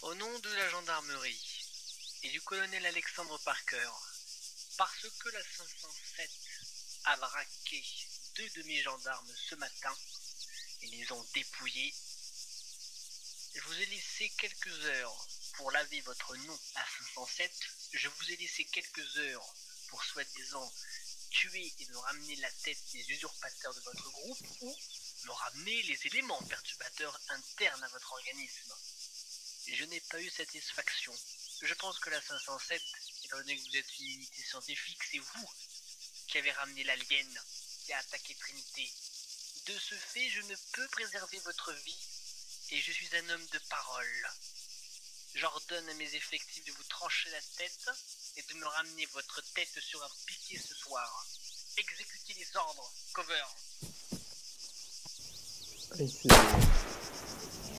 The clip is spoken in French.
Au nom de la gendarmerie et du colonel Alexandre Parker, parce que la 507 a braqué 2 de mes gendarmes ce matin et les ont dépouillés, je vous ai laissé quelques heures pour laver votre nom à 507. Je vous ai laissé quelques heures pour soi-disant tuer et me ramener la tête des usurpateurs de votre groupe ou me ramener les éléments perturbateurs internes à votre organisme. Je n'ai pas eu satisfaction. Je pense que la 507, étant donné que vous êtes une unité scientifique, c'est vous qui avez ramené l'alien qui a attaqué Trinité. De ce fait, je ne peux préserver votre vie et je suis un homme de parole. J'ordonne à mes effectifs de vous trancher la tête et de me ramener votre tête sur un piquet ce soir. Exécutez les ordres. Cover. Et c'est